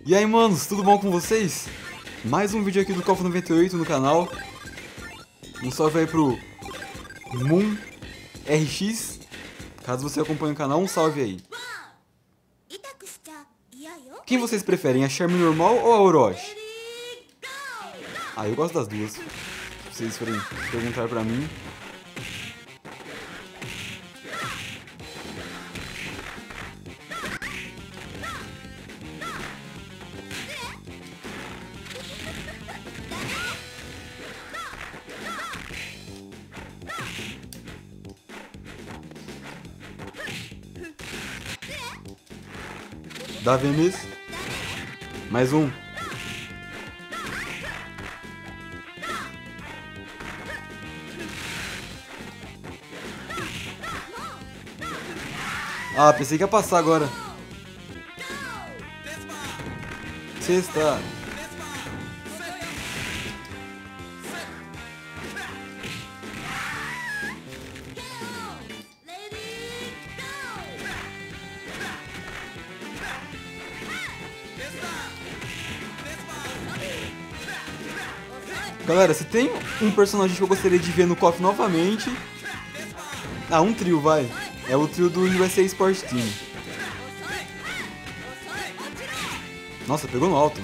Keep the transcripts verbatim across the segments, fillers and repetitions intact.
E aí, manos, tudo bom com vocês? Mais um vídeo aqui do Cofre noventa e oito no canal. Um salve aí pro Moon R X. Caso você acompanhe o canal, um salve aí. Quem vocês preferem, a Charme normal ou a Orochi? Ah, eu gosto das duas. Se vocês forem perguntar pra mim. Da Venice. Mais um. Ah, pensei que ia passar agora. Sexta. Galera, se tem um personagem que eu gostaria de ver no K O F novamente... Ah, um trio, vai. É o trio do U S A Sport Team. Nossa, pegou no alto.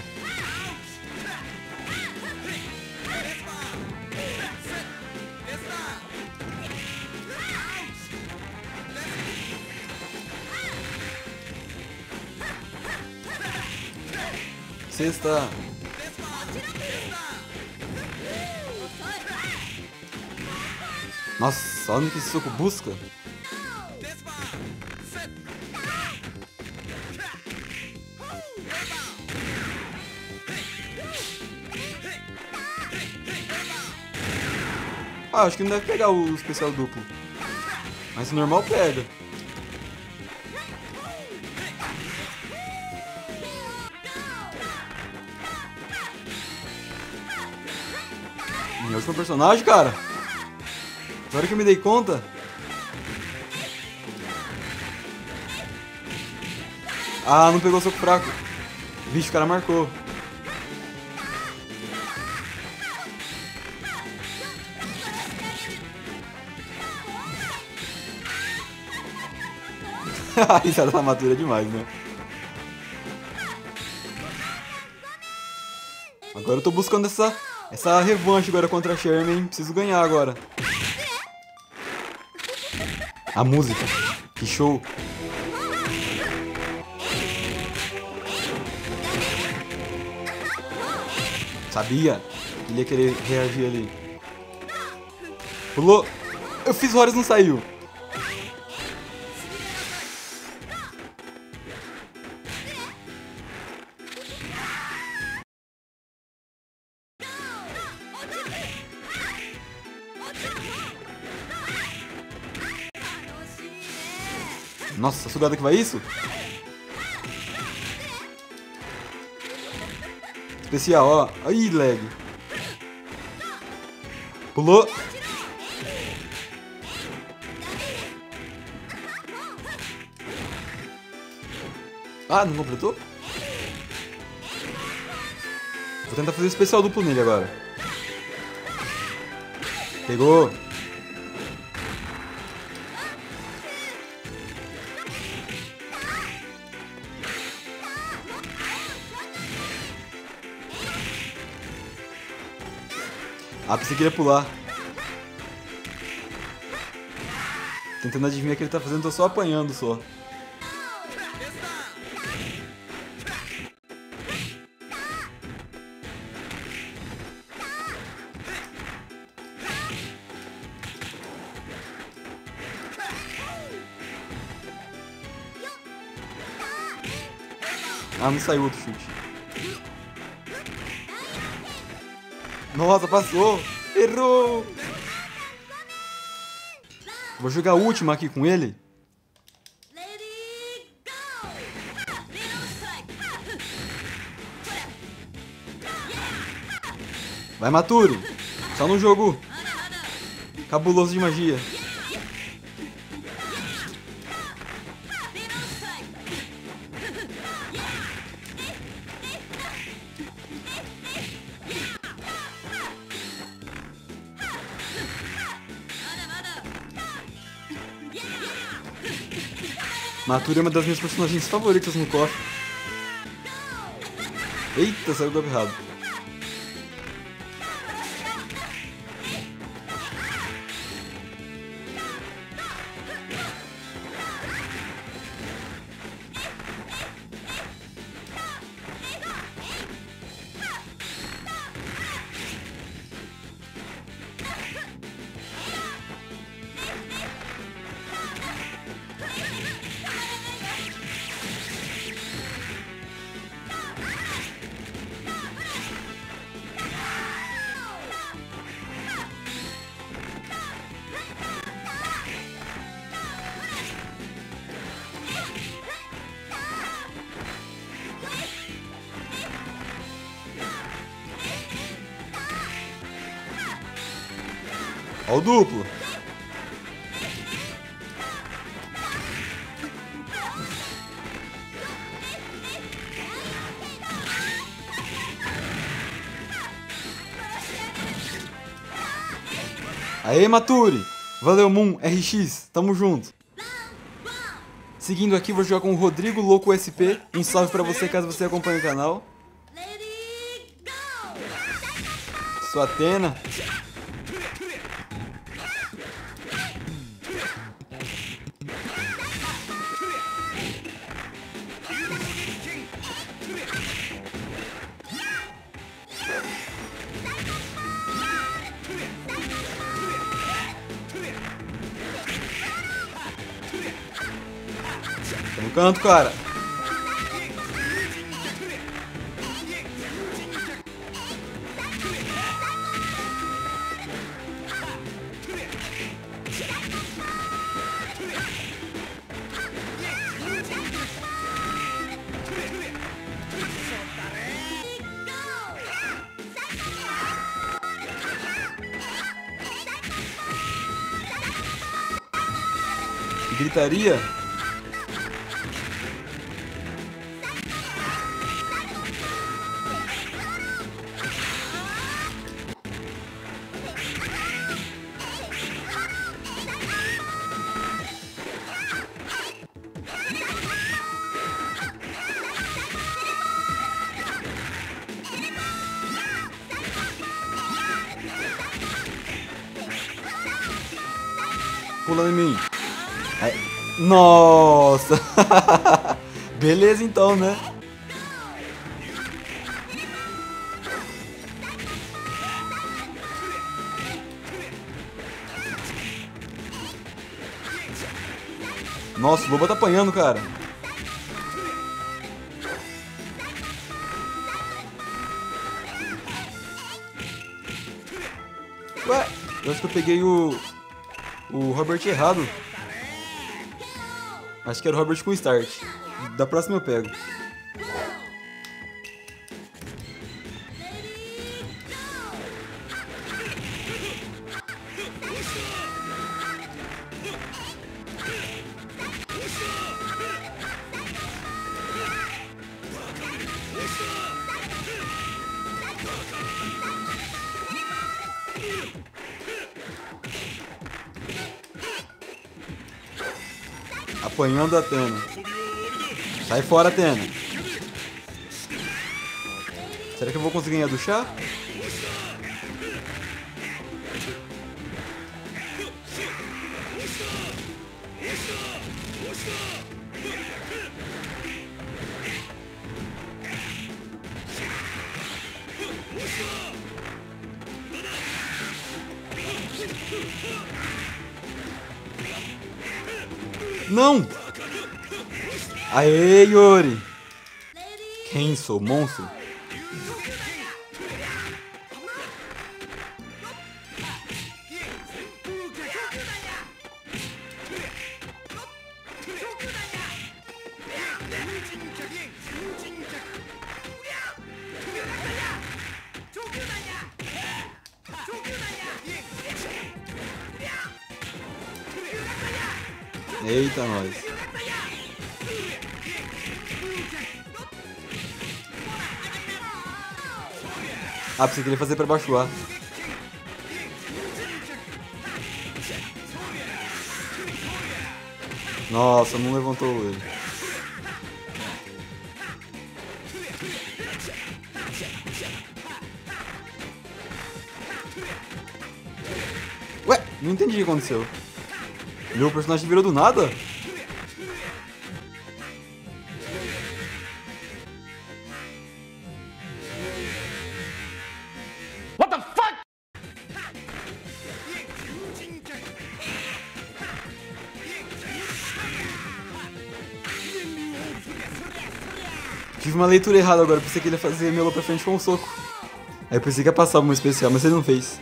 Sexta. Nossa, olha que esse soco busca. Ah, acho que não deve pegar o especial duplo. Mas o normal pega. Minha última personagem, cara. Agora que eu me dei conta. Ah, não pegou o soco fraco. Vixe, o cara marcou. Isso era matura demais, né? Agora eu tô buscando essa, essa revanche agora contra a Sherman. Preciso ganhar agora. A música. Que show. Sabia que ele ia querer reagir ali. Pulou. Eu fiz Horus, não saiu. Nossa, sugada que vai isso? Especial, ó. Aí, lag. Pulou. Ah, não completou? Vou tentar fazer especial duplo nele agora. Pegou. Ah, pensei que ele ia pular. Tentando adivinhar o que ele tá fazendo, tô só apanhando só. Ah, não saiu outro chute. Nossa, passou! Errou! Vou jogar a última aqui com ele. Vai, Maturo! Só no jogo cabuloso de magia. Maturi é uma das minhas personagens favoritas no K O F. Eita, saiu o golpe errado. Ó o duplo. Aê, Maturi! Valeu, Moon, R X, tamo junto. Seguindo aqui, vou jogar com o Rodrigo Louco S P. Um salve pra você caso você acompanhe o canal. Sou Athena. Tá no canto, cara. Gritaria. Pula em mim. Aí. Nossa! Beleza então, né? Nossa, o Loba tá apanhando, cara. Ué, eu acho que eu peguei o... O Robert errado. Acho que era o Robert com start. Da próxima eu pego. Apanhando a Athena. Sai fora, Athena. Será que eu vou conseguir ganhar do chá? Não! Aê, Yori! Quem sou? Monstro? Eita, nós. Ah, você queria fazer pra baixo ar. Nossa, não levantou ele. Ué, não entendi o que aconteceu. Meu personagem virou do nada? What the fuck? Tive uma leitura errada agora, pensei que ele ia fazer melou pra frente com um soco. Aí eu pensei que ia passar uma especial, mas ele não fez.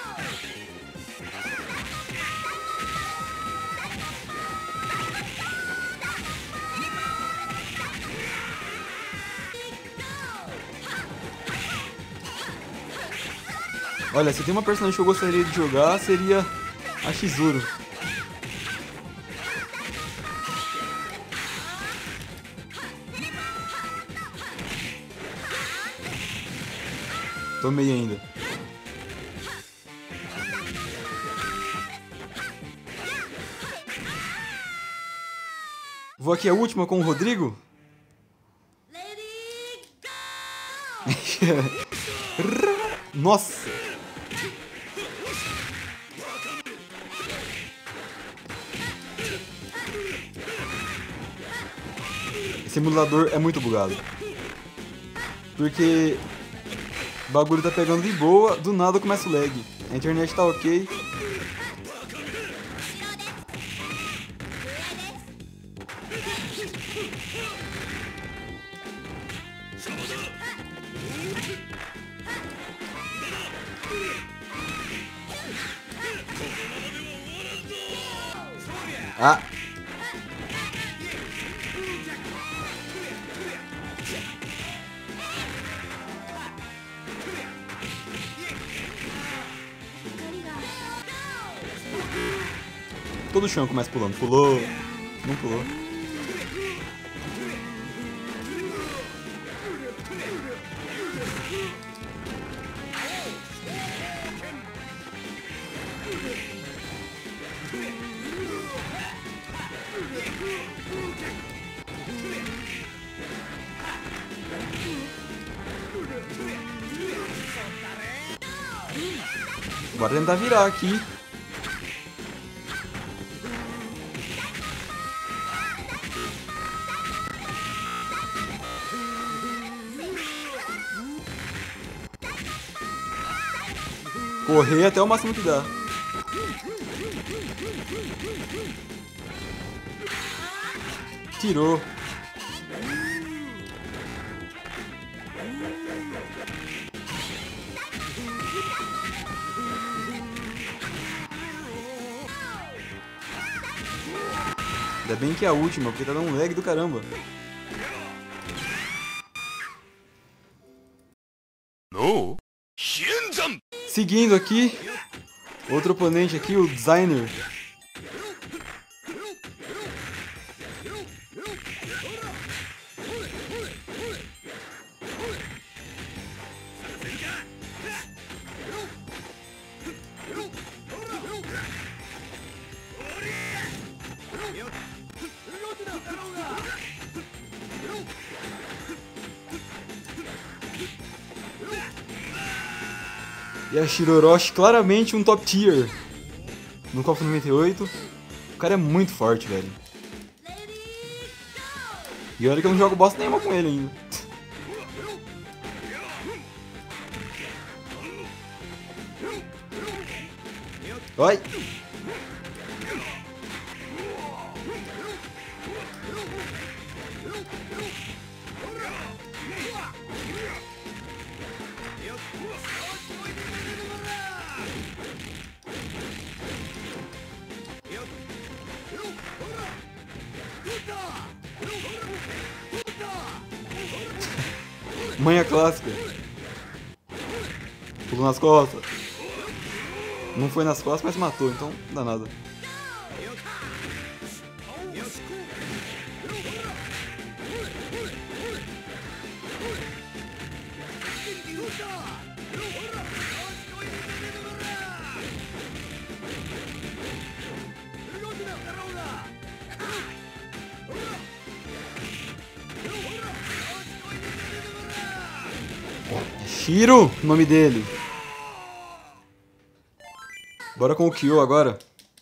Olha, se tem uma personagem que eu gostaria de jogar, seria a Chizuru. Tomei ainda. Vou aqui a última com o Rodrigo. Nossa! Esse emulador é muito bugado. Porque o bagulho tá pegando de boa, do nada começa o lag. A internet tá ok. Ah! Todo o chão começa pulando. Pulou. Não pulou. Bora tentar virar aqui. Correr até o máximo que dá. Tirou. Ainda bem que é a última, porque tá dando um lag do caramba. No. Seguindo aqui, outro oponente aqui, o Designer. E a Shiroroshi, claramente um top tier no K O F noventa e oito. O cara é muito forte, velho. E olha que eu não jogo bosta nenhuma com ele ainda. Oi! Manha clássica. Pulou nas costas. Não foi nas costas, mas matou, então não dá nada. É Shiro, o nome dele. Bora com o Kyo agora.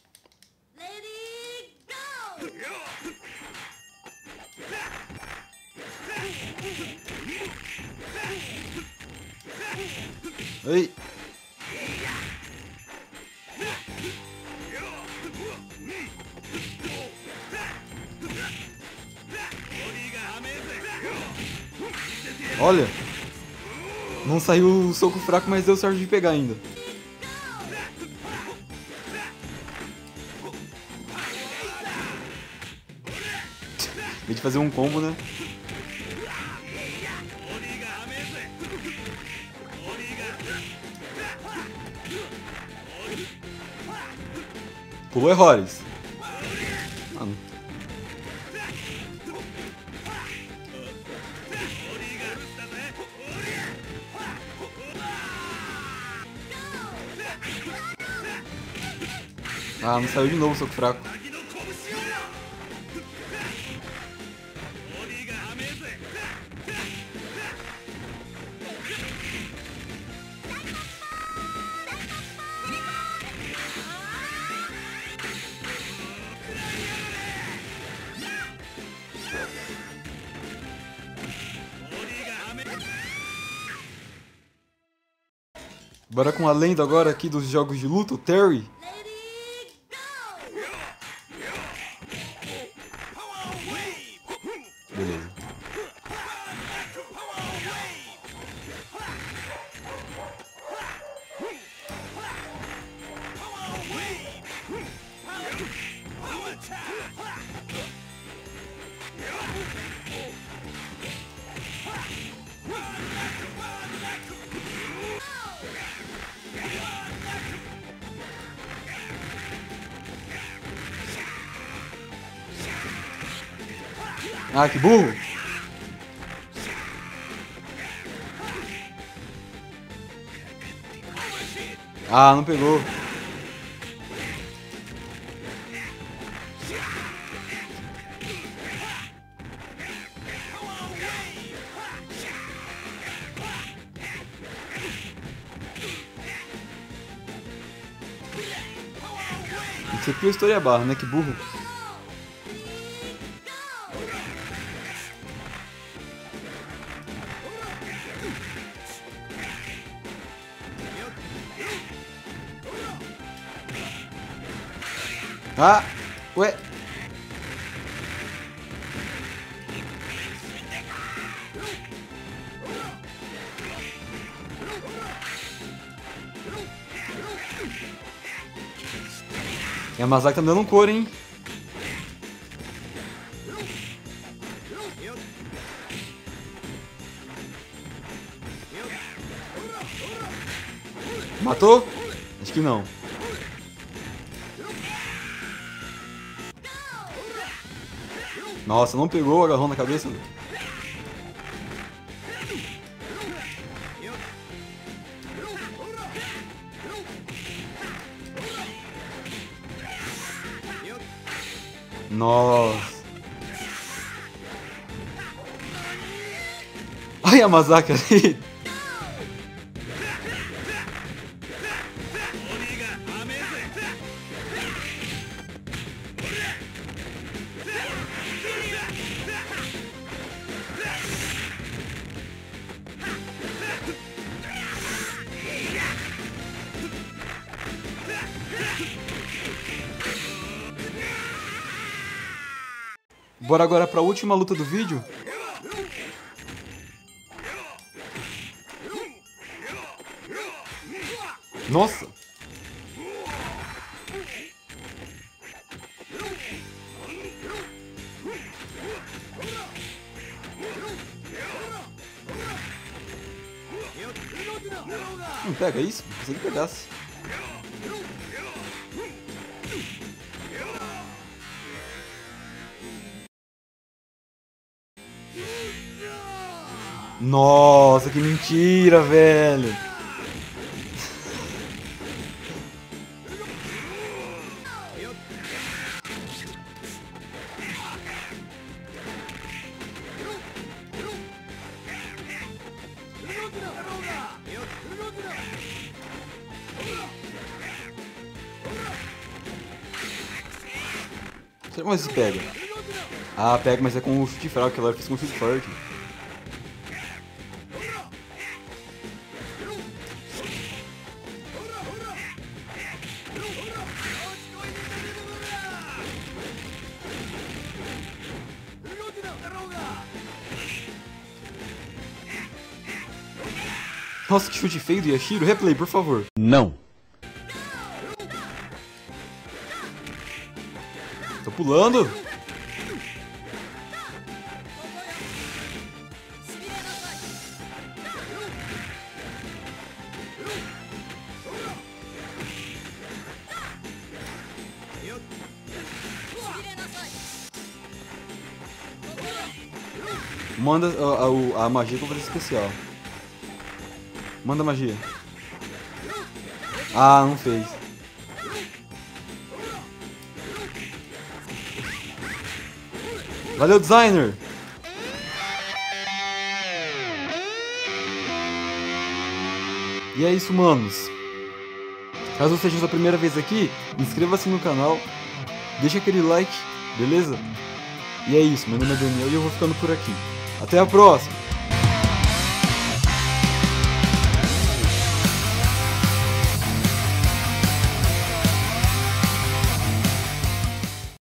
Ei. Olha. Não saiu o soco fraco, mas deu certo de pegar ainda. Em vez de fazer um combo, né? Pulou errores. Mano. Ah, não saiu de novo o soco fraco. Bora com a lenda agora aqui dos jogos de luta, o Terry. Beleza. Ah, que burro! Ah, não pegou. Isso aqui é a história barra, né? Que burro. Ah, ué. E a Masaki tá me dando um couro, hein? Matou? Acho que não. Nossa, não pegou o agarrão na cabeça? Nossa. Ai, a Masaki ali. Bora agora pra última luta do vídeo. Nossa! Não pega isso? Pensei que pegasse. Nossa, que mentira, velho! Mas se pega. Ah, pega, mas é com o chute fraco, que ela fez com o chute forte. Nossa, que chute feio do Yashiro. Replay, por favor. Não. Tô pulando. Manda a, a, a magia pra fazer especial. Manda magia. Ah, não fez. Valeu, designer! E é isso, manos. Caso seja a sua primeira vez aqui, inscreva-se no canal, deixa aquele like, beleza? E é isso, meu nome é Daniel e eu vou ficando por aqui. Até a próxima!